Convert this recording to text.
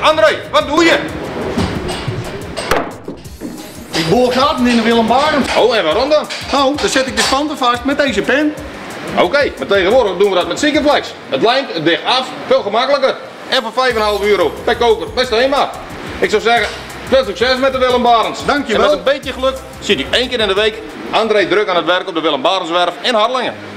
André, wat doe je? Ik boor gaten in de Willem Barends. Oh, en waarom dan? Oh, dan zet ik de spanten vast met deze pen. Oké, maar tegenwoordig doen we dat met Sikkerflex. Het lijmt, het dicht af, veel gemakkelijker. En voor €5,5 per koker, best eenmaal. Ik zou zeggen, veel succes met de Willem Barends. Dankjewel. En met een beetje geluk ziet u 1 keer in de week André druk aan het werk op de Willem Barendswerf in Harlingen.